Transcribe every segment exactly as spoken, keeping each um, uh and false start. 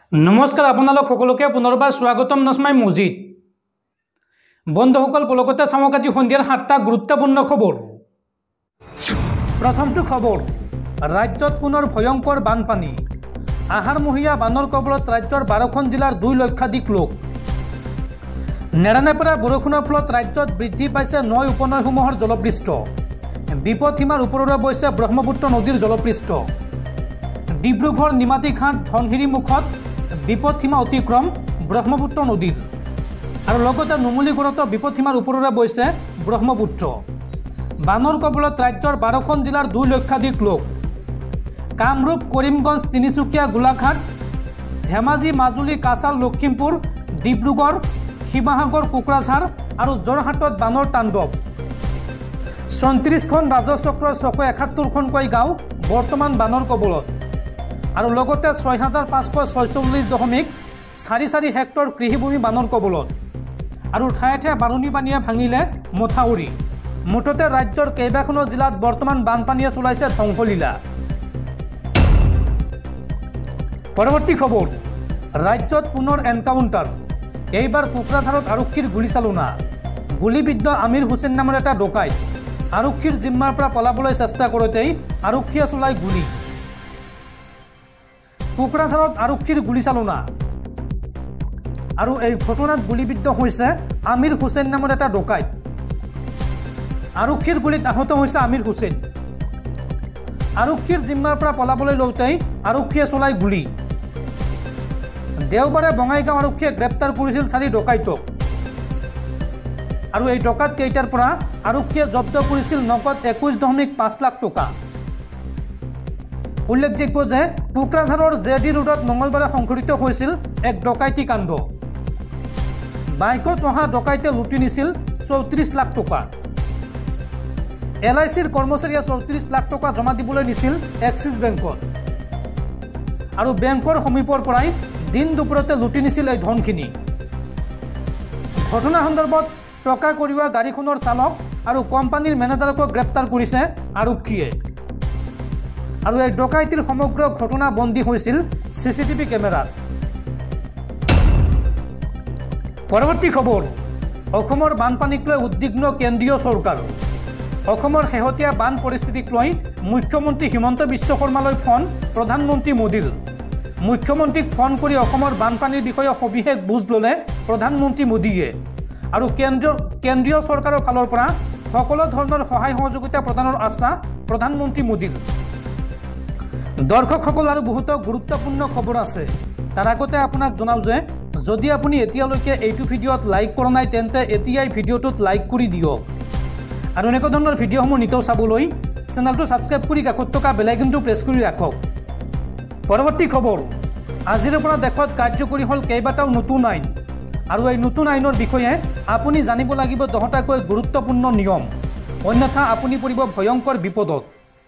नमस्कार आपनालोक सकलोके पुनर्बार स्वागतम नसमाई मजिद बंधुসকল पलकते चामक आज सन्धियार सातटा गुरुत्वपूर्ण खबर। प्रथमটো खबर राज्यत पुनर भयंकर बानपानी आहारमहीया बाনৰ कबলত राज्यर बारখন जिलार दुई लक्षाधिक लोक नेरानेपेरा बरषुণৰ फলত राज्यत बृद्धि पाइছে नय उपनयসমূहर जलपृष्ठ विपदसीमार ओपरेৰে বৈছে ब्रह्मपुत्र नदीर जलपृष्ठ डिब्रुगढ़ निमातीघाट धनशिरी मुखत विपदसीमा अतिक्रम ब्रह्मपुत्र नदीर और लगते नुमुलीगढ़त विपदसीमार ओपरेৰে বৈছে ब्रह्मपुत्र बाনৰ कबলত राज्यर बारখন जिलार दुई लक्षाधिक लोक कामरूप करीमगंज तिनिचुकिया गोलाघाट धेमाजी মাজুলী काछार लखीमपुर डिब्रुगढ़ शिवसागर कोकराझार और जोरहाटत बाনৰ तांडव सैंतीसखन राजचक्र छश एकात्तरखनक गाँव बर्तमान बाনৰ कबলত और लगते छय हजार पाँचश छयचल्लिस दशमिक चारि चारि हेक्टर कृषिभूमि बाনৰ कबলত और ठाए ठाए बारुणी पानिये भांगिले मथाउरी मुठते राज्यर केइबाखनो जिलात बर्तमान बानपानिये चलाइছে ধ্বংসলীলা। परवर्ती खबर राज्यत पुनर एनकाउंटार এইবাৰ কোকৰাঝাৰত আৰক্ষীৰ গুলীচালনা গুলীবিদ্ধ আমিৰ হুছেইন নামৰ এটা ডকাইত আৰক্ষীৰ জিম্মাৰ পৰা পলাবলৈ চেষ্টা কৰোঁতেই আৰক্ষীয়ে চলাই গুলী কোকৰাঝাৰত আৰক্ষীৰ গুলীচালনা আৰু এই ঘটনাত গুলীবিদ্ধ হৈছে আমিৰ হুছেইন নামৰ এটা ডকাইত আৰক্ষীৰ গুলীত আহত হৈছে আমিৰ হুছেইন আৰক্ষীৰ জিম্মাৰ পৰা পলাবলৈ লওঁতেই আৰক্ষীয়ে চলাই গুলী देवबारे बङाइगाঁও आरक्षीये ग्रेप्तार करिছিল চাৰি ডকাইতক আৰু এই ডকাত কেইটাৰ পৰা আৰক্ষীয়ে জব্দ কৰিছিল নগদ একৈশ দশমিক পাঁচ লাখ টকা। উল্লেখযোগ্য যে কোকৰাঝাৰৰ জেডি ৰোডত মঙলবাৰে সংঘটিত হৈছিল এক ডকাইতি কাণ্ড বাইকত অহা ডকাইতে লুটি নিছিল চৌত্ৰিশ লাখ টকা এল আই চিৰ কৰ্মচাৰীয়ে চৌত্ৰিশ লাখ টকা জমা দিবলৈ নিছিল এক্সিছ বেংকত আৰু বেংকৰ সমীপৰ পৰাই दिन दुपरते लुटी निছিল এই ধনখিনি ঘটনা সন্দৰ্ভত টকা কঢ়িওৱা গাড়ীখনৰ চালক আৰু কোম্পানীৰ মেনেজাৰক গ্ৰেপ্তাৰ কৰিছে আৰক্ষীয়ে আৰু এই ডকাইতিৰ সমগ্ৰ ঘটনা বন্দী হৈছিল সিসিটিভি কেমেৰাত। পৰৱৰ্তী খবৰ অসমৰ বানপানীক লৈ উদ্বিগ্ন কেন্দ্ৰীয় চৰকাৰ অসমৰ শেহতীয়া বান পৰিস্থিতিক লৈ মুখ্যমন্ত্ৰী হিমন্ত বিশ্ব শৰ্মালৈ ফোন প্ৰধানমন্ত্ৰী মোদীৰ मुख्यमंत्री फोन कर बानपानीर विषय सविशेष बुज लले प्रधानमंत्री मोदीये और केंद्र केंद्रीय सरकार फालर पर सकलो धৰণৰ सहाय सहयोगिता प्रदाনৰ आशा प्रधानमंत्री मोदीर। दर्शकসকল और बहुत गुरुत्वपूर्ण खबर आछे तार आगते आपनाक जनाओ जे जदि आपुनि एतियाলৈকে এইটো ভিডিঅ'ত लाइक কৰা নাই তেন্তে এতিয়াই ভিডিঅ'টোত लाइक কৰি দিয়ক আৰু এনেকুৱা ধৰণৰ ভিডিঅ'সমূহ নিতৌ চাবলৈ চেনেলটো সাবস্ক্ৰাইব কৰি কাষত থকা বেল আইকনটো প্ৰেছ কৰি ৰাখক। परवर्ती खबर आजिर পৰা देखत कार्यकरी हल केइबाटाও नतुन आईन और এই नतुन आईनर विषये आपुनि जानिब লাগিব दहटाকৈ गुरुत्वपूर्ण नियम अन्यथा आपुनि परिब भयंकर विपदत।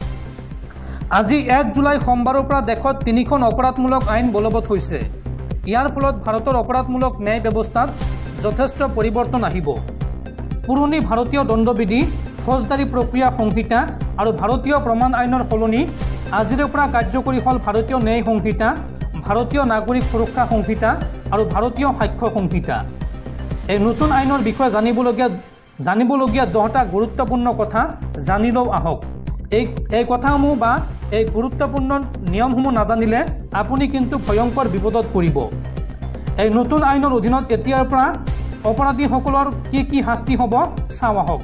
আজি एक जुलाई सोमवाৰৰ পৰা देखत তিনিখন अपराधमूलक आईन बलवৎ হৈছে ইয়াৰ ফলত ভাৰতৰ अपराधमूलक न्याय व्यवस्थात যথেষ্ট পৰিৱৰ্তন আহিব। পুৰণি ভাৰতীয় দণ্ডবিধি ফৌজদাৰী প্ৰক্ৰিয়া সংহিতা আৰু ভাৰতীয় প্ৰমাণ আইনৰ সলনি আজিৰ পৰা কাৰ্যকৰী হল ভাৰতীয় ন্যায় সংহিতা ভাৰতীয় নাগৰিক সুৰক্ষা সংহিতা আৰু ভাৰতীয় সাক্ষ্য সংহিতা। এই নতুন আইনৰ বিষয়ে জানিবলগীয়া জানিবলগীয়া দহটা গুৰুত্বপূৰ্ণ কথা জানিলও আহক। এই এই কথাসমূহ বা এই গুৰুত্বপূৰ্ণ নিয়মসমূহ নাজানিলে আপুনি কিন্তু ভয়ংকৰ বিপদত পৰিব। এই নতুন আইনৰ অধীনত এতিয়াৰ পৰা অপৰাধীসকলৰ কি কি শাস্তি হ'ব চাওঁ আহক।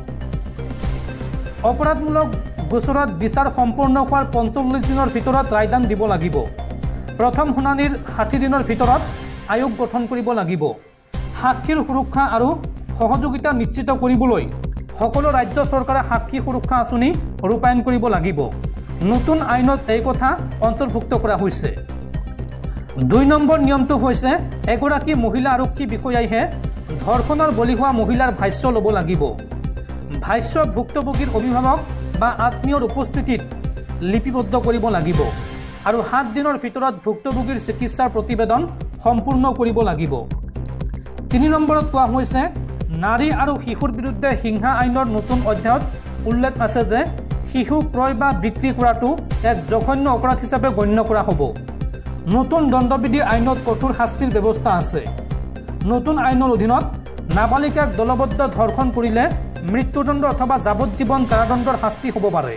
অপৰাধমূলক গোচৰত বিচাৰ সম্পূৰ্ণ হোৱাৰ পঞ্চল্লিছ দিনৰ ভিতৰত ৰায়দান দিব লাগিব। প্ৰথম শুনানিৰ ষাঠি দিনৰ ভিতৰত আয়োগ গঠন কৰিব লাগিব। সাক্ষীৰ সুৰক্ষা আৰু সহযোগিতা নিশ্চিত কৰিবলৈ সকলো ৰাজ্য চৰকাৰে সাক্ষী সুৰক্ষা আঁচনি ৰূপায়ণ কৰিব লাগিব। নতুন আইনত এই কথা অন্তৰ্ভুক্ত কৰা হৈছে। দুই নম্বৰ নিয়মটো হৈছে এগৰাকী মহিলা আৰক্ষী বিষয়াইহে ধৰ্ষণৰ বলি হোৱা মহিলাৰ ভাষ্য ল'ব লাগিব। ভাষ্য ভুক্তভোগীৰ অভিভাৱক বা আত্মীয়ৰ উপস্থিতিত লিপিবদ্ধ কৰিব লাগিব আৰু সাত দিনৰ ভিতৰত ভুক্তভোগীৰ চিকিৎসাৰ প্ৰতিবেদন সম্পূৰ্ণ কৰিব লাগিব। তিনি নম্বৰত কোৱা হৈছে নাৰী আৰু শিশুৰ বিৰুদ্ধে হিংসা আইনৰ নতুন অধ্যায়ত উল্লেখ আছে যে শিশু ক্ৰয় বা বিক্ৰী কৰাটো এক জঘন্য অপৰাধ হিচাপে গণ্য কৰা হ'ব। নতুন দণ্ডবিধি আইনত কঠোৰ শাস্তিৰ ব্যৱস্থা আছে। নতুন আইনৰ অধীনত নাবালিকাক দলবদ্ধ ধৰ্ষণ কৰিলে মৃত্যুদণ্ড অথবা যাৱজ্জীৱন কাৰাদণ্ডৰ শাস্তি হ'ব পাৰে।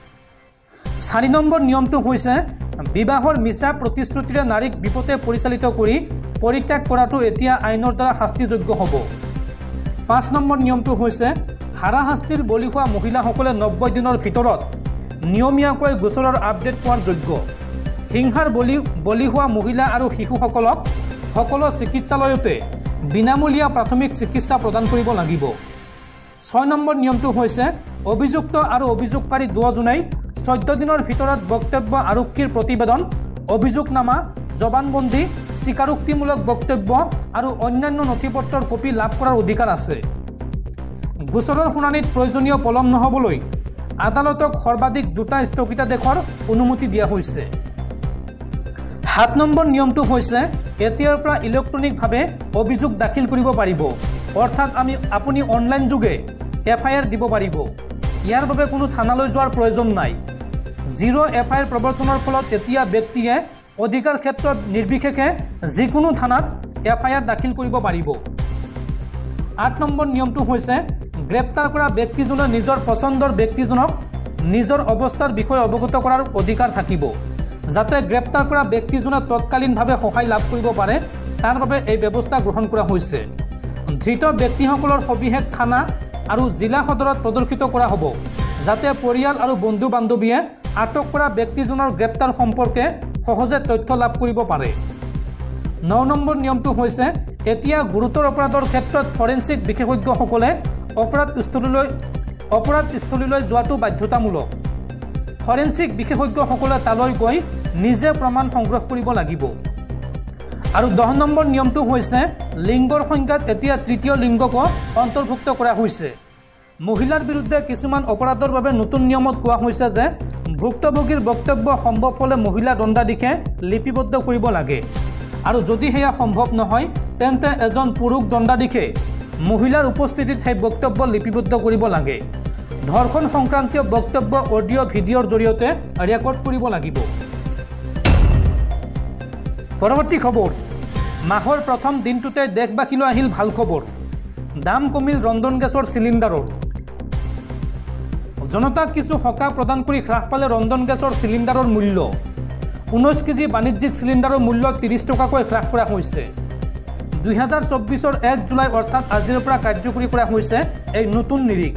চাৰি নম্বৰ নিয়মটো হৈছে বিবাহৰ মিছা প্ৰতিশ্ৰুতিৰে নাৰীক বিপথে পৰিচালিত কৰি পৰিত্যাগ কৰাটো এতিয়া আইনৰ দ্বাৰা শাস্তিযোগ্য হ'ব। পাঁচ নম্বৰ নিয়মটো হৈছে হাৰাশাস্তিৰ বলি হোৱা মহিলাসকলে নব্বৈ দিনৰ ভিতৰত নিয়মীয়াকৈ গোচৰৰ আপডেট পোৱাৰ যোগ্য। হিংসাৰ বলি বলি হোৱা মহিলা আৰু শিশুসকলক সকলো চিকিৎসালয়তে বিনামূলীয়া প্ৰাথমিক চিকিৎসা প্ৰদান কৰিব লাগিব। ছয় নম্বৰ নিয়মটো হৈছে অভিযুক্ত আৰু অভিযোগকাৰী দুয়োজনেই চৈধ্য দিনৰ ভিতৰত বক্তব্য আৰক্ষীৰ প্ৰতিবেদন অভিযোগনামা জবানবন্দী স্বীকাৰোক্তিমূলক বক্তব্য আৰু অন্যান্য নথিপত্ৰৰ কপি লাভ কৰাৰ অধিকাৰ আছে। গোচৰৰ শুনানিত প্ৰয়োজনীয় পলম নহ'বলৈ আদালতক সৰ্বাধিক দুটা স্থগিতাদেশৰ অনুমতি দিয়া হৈছে। সাত নম্বৰ নিয়মটো হৈছে এতিয়াৰ পৰা ইলেক্ট্ৰনিকভাৱে অভিযোগ দাখিল কৰিব পাৰিব, অৰ্থাৎ আমি আপুনি অনলাইন যোগে এফ আই আৰ দিব পাৰিব। ইয়াৰ বাবে কোনো থানালৈ যোৱাৰ প্ৰয়োজন নাই। জিৰ' এফ আই আৰ প্ৰৱৰ্তনৰ ফলত এতিয়া ব্যক্তিয়ে অধিকাৰ ক্ষেত্ৰত নিৰ্বিশেষে যিকোনো থানাত এফ আই আৰ দাখিল কৰিব পাৰিব। আঠ নম্বৰ নিয়মটো হৈছে গ্ৰেপ্তাৰ কৰা ব্যক্তিজনে নিজৰ পচন্দৰ ব্যক্তিজনক নিজৰ অৱস্থাৰ বিষয়ে অৱগত কৰাৰ অধিকাৰ থাকিব, যাতে গ্ৰেপ্তাৰ কৰা ব্যক্তিজনে তৎকালীনভাৱে সহায় লাভ কৰিব পাৰে তাৰ বাবে এই ব্যৱস্থা গ্ৰহণ কৰা হৈছে। ধৃত ব্যক্তিসকলৰ সবিশেষ থানা আৰু জিলা সদৰত প্ৰদৰ্শিত কৰা হ'ব, যাতে পৰিয়াল আৰু বন্ধু বান্ধৱীয়ে আটক কৰা ব্যক্তিজনৰ গ্ৰেপ্তাৰ সম্পৰ্কে সহজে তথ্য লাভ কৰিব পাৰে। ন নম্বৰ নিয়মটো হৈছে এতিয়া গুৰুতৰ অপৰাধৰ ক্ষেত্ৰত ফৰেনচিক বিশেষজ্ঞসকলে অপৰাধস্থলীলৈ অপৰাধস্থলীলৈ যোৱাটো বাধ্যতামূলক। ফৰেনচিক বিশেষজ্ঞসকলে তালৈ গৈ নিজে প্ৰমাণ সংগ্ৰহ কৰিব লাগিব। আৰু দহ নম্বৰ নিয়মটো হৈছে লিংগৰ সংজ্ঞাত এতিয়া তৃতীয় লিংগকো অন্তৰ্ভুক্ত কৰা হৈছে। মহিলাৰ বিৰুদ্ধে কিছুমান অপৰাধৰ বাবে নতুন নিয়মত কোৱা হৈছে যে ভুক্তভোগীৰ বক্তব্য সম্ভৱ হ'লে মহিলা দণ্ডাধীশে লিপিবদ্ধ কৰিব লাগে, আৰু যদি সেয়া সম্ভৱ নহয় তেন্তে এজন পুৰুষ দণ্ডাধীশে মহিলাৰ উপস্থিতিত সেই বক্তব্য লিপিবদ্ধ কৰিব লাগে। ধৰ্ষণ সংক্ৰান্তীয় বক্তব্য অডিঅ' ভিডিঅ'ৰ জৰিয়তে ৰেকৰ্ড কৰিব লাগিব। পৰৱৰ্তী খবৰ, মাহৰ প্ৰথম দিনটোতে দেশবাসীলৈ আহিল ভাল খবৰ। দাম কমিল ৰন্ধন গেছৰ চিলিণ্ডাৰৰ। জনতাক কিছু সকাহ প্ৰদান কৰি হ্ৰাস পালে ৰন্ধন গেছৰ চিলিণ্ডাৰৰ মূল্য। ঊনৈছ কেজি বাণিজ্যিক চিলিণ্ডাৰৰ মূল্য ত্ৰিছ টকাকৈ হ্ৰাস কৰা হৈছে। দুহেজাৰ চৌব্বিছৰ এক জুলাই অৰ্থাৎ আজিৰ পৰা কাৰ্যকৰী কৰা হৈছে এই নতুন নিৰিখ।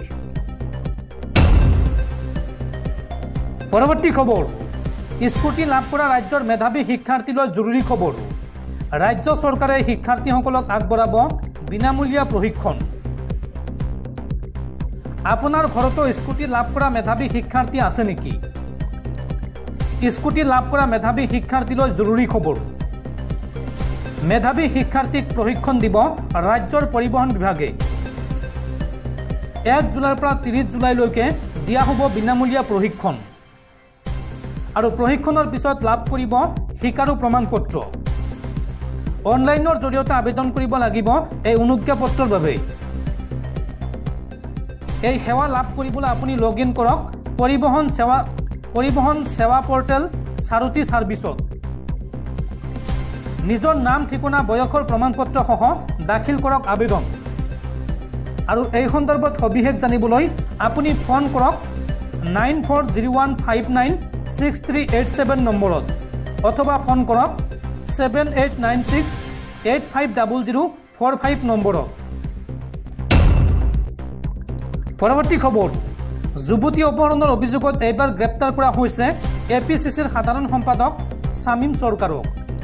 পৰৱৰ্তী খবৰ, স্কুটি লাভ কৰা ৰাজ্যৰ মেধাৱী শিক্ষাৰ্থীলৈ জৰুৰী খবৰ। ৰাজ্য চৰকাৰে শিক্ষাৰ্থীসকলক আগবঢ়াব বিনামূলীয়া প্ৰশিক্ষণ। আপোনাৰ ঘৰতো স্কুটি লাভ কৰা মেধাৱী শিক্ষাৰ্থী আছে নেকি? স্কুটি লাভ কৰা মেধাৱী শিক্ষাৰ্থীলৈ জৰুৰী খবৰ। মেধাৱী শিক্ষাৰ্থীক প্ৰশিক্ষণ দিব ৰাজ্যৰ পৰিবহণ বিভাগে। এক জুলাইৰ পৰা ত্ৰিছ জুলাইলৈকে দিয়া হ'ব বিনামূলীয়া প্ৰশিক্ষণ, আৰু প্ৰশিক্ষণৰ পিছত লাভ কৰিব শিকাৰু প্ৰমাণপত্ৰ। অনলাইনৰ জৰিয়তে আবেদন কৰিব লাগিব এই অনুজ্ঞাপত্ৰৰ বাবে। এই সেৱা লাভ কৰিবলৈ আপুনি লগ ইন কৰক পৰিবহণ সেৱা পৰিবহণ সেৱা পৰ্টেল চাৰুতি ছাৰ্ভিচত। নিজৰ নাম ঠিকনা বয়সৰ প্ৰমাণপত্ৰসহ দাখিল কৰক আবেদন। আৰু এই সন্দৰ্ভত সবিশেষ জানিবলৈ আপুনি ফোন কৰক nine four zero' one five nine six three eight seven নম্বৰত, অথবা ফোন কৰক seven eight nine six eight five double zero' four five নম্বৰত। পৰৱৰ্তী খবৰ, যুৱতী অপহৰণৰ অভিযোগত এইবাৰ গ্ৰেপ্তাৰ কৰা হৈছে এ পি চি চিৰ সাধাৰণ সম্পাদক শামীম চৰকাৰক।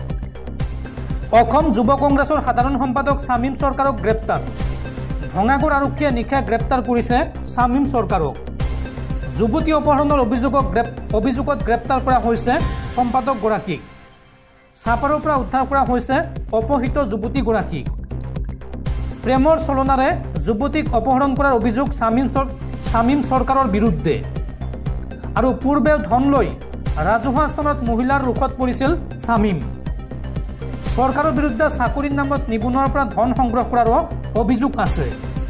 অসম যুৱ কংগ্ৰেছৰ সাধাৰণ সম্পাদক শামীম চৰকাৰক গ্ৰেপ্তাৰ। ভঙাগড় আৰক্ষীয়ে নিশা গ্ৰেপ্তাৰ কৰিছে শামীম চৰকাৰক। যুৱতী অপহৰণৰ অভিযোগক অভিযোগত গ্ৰেপ্তাৰ কৰা হৈছে সম্পাদকগৰাকীক। চাপাৰৰ পৰা উদ্ধাৰ কৰা হৈছে অপহৃত যুৱতীগৰাকীক। প্ৰেমৰ চলনাৰে যুৱতীক অপহৰণ কৰাৰ অভিযোগ শামীম শামীম চৰকাৰৰ বিৰুদ্ধে। আৰু পূৰ্বে ধন লৈ ৰাজহুৱা স্থানত মহিলাৰ ৰোষত পৰিছিল শামীম। চৰকাৰৰ বিৰুদ্ধে চাকৰিৰ নামত নিবনুৱাৰ পৰা ধন সংগ্ৰহ কৰাৰো অভিযোগ আছে।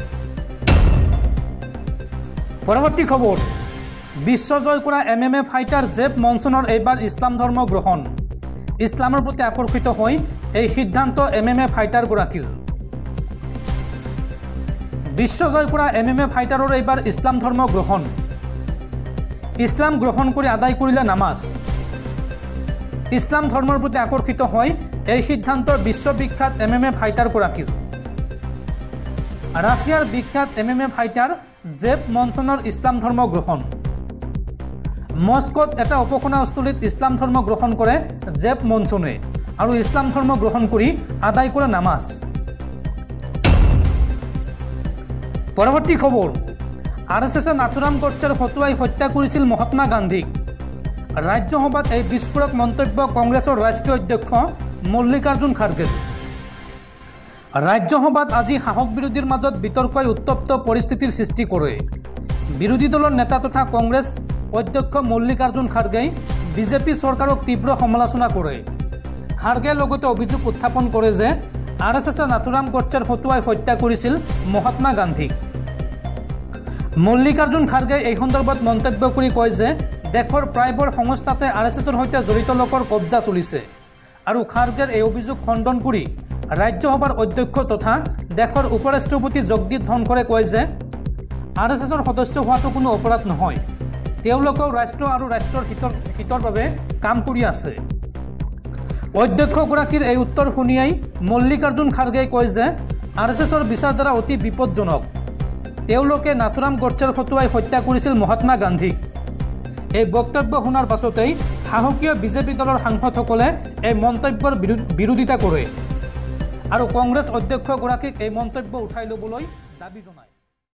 পৰৱৰ্তী খবৰ, বিশ্বজয় কৰা M M A fighter Jeff মনছনৰ এইবাৰ ইছলাম ধৰ্ম গ্ৰহণ। ইছলামৰ প্ৰতি আকৰ্ষিত হৈ এই সিদ্ধান্ত এম এম এ ফাইটাৰগৰাকীৰ। বিশ্বজয় কৰা এম এম এ ফাইটাৰৰ এইবাৰ ইছলাম ধৰ্ম গ্ৰহণ। ইছলাম গ্ৰহণ কৰি আদায় কৰিলে নামাজ। ইছলাম ধৰ্মৰ প্ৰতি আকৰ্ষিত হৈ এই সিদ্ধান্ত বিশ্ববিখ্যাত এম এম এ ফাইটাৰগৰাকীৰ। ৰাছিয়াৰ বিখ্যাত M M A fighter Jeff মনছনৰ ইছলাম ধৰ্ম গ্ৰহণ। মস্কোত এটা উপাসনাস্থলীত ইছলাম ধৰ্ম গ্ৰহণ কৰে জেব মনছনে আৰু ইছলাম ধৰ্ম গ্ৰহণ কৰি আদায় কৰে নামাজ। পৰৱৰ্তী খবৰ, আৰ এছ এছে নাথুৰাম গডছেৰ হতুৱাই হত্যা কৰিছিল মহাত্মা গান্ধীক। ৰাজ্যসভাত এই বিস্ফোৰক মন্তব্য কংগ্ৰেছৰ ৰাষ্ট্ৰীয় অধ্যক্ষ মল্লিকাৰ্জুন খাৰ্গেৰ। ৰাজ্যসভাত আজি শাসক বিৰোধীৰ মাজত বিতৰ্কই উত্তপ্ত পৰিস্থিতিৰ সৃষ্টি কৰে। বিৰোধী দলৰ নেতা তথা কংগ্ৰেছ অধ্যক্ষ মল্লিকাৰ্জুন খাৰ্গেই বিজেপি চৰকাৰক তীব্ৰ সমালোচনা কৰে। খাৰ্গে লগতে অভিযোগ উত্থাপন কৰে যে আৰ এছ এছে নাথুৰাম গডছেৰ হতুৱাই হত্যা কৰিছিল মহাত্মা গান্ধীক। মল্লিকাৰ্জুন খাৰ্গে এই সন্দৰ্ভত মন্তব্য কৰি কয় যে দেশৰ প্ৰায়বোৰ সংস্থাতে আৰ এছ এছৰ সৈতে জড়িত লোকৰ কব্জা চলিছে আৰু খাৰ্গেৰ এই অভিযোগ খণ্ডন কৰি ৰাজ্যসভাৰ অধ্যক্ষ তথা দেশৰ উপৰাষ্ট্ৰপতি জগদীপ ধনখৰে কয় যে আৰ এছ এছৰ সদস্য হোৱাটো কোনো অপৰাধ নহয়, তেওঁলোকেও ৰাষ্ট্ৰ আৰু ৰাষ্ট্ৰৰ হিতৰ হিতৰ বাবে কাম কৰি আছে। অধ্যক্ষগৰাকীৰ এই উত্তৰ শুনিয়াই মল্লিকাৰ্জুন খাৰ্গেই কয় যে আৰ এছ এছৰ বিচাৰধাৰা অতি বিপদজনক। তেওঁলোকে নাথুৰাম গডছেৰ হতুৱাই হত্যা কৰিছিল মহাত্মা গান্ধীক। এই বক্তব্য শুনাৰ পাছতেই সাহসীয় বিজেপি দলৰ সাংসদসকলে এই মন্তব্যৰ বিৰোধিতা কৰে আৰু কংগ্ৰেছ অধ্যক্ষগৰাকীক এই মন্তব্য উঠাই ল'বলৈ দাবী জনায়।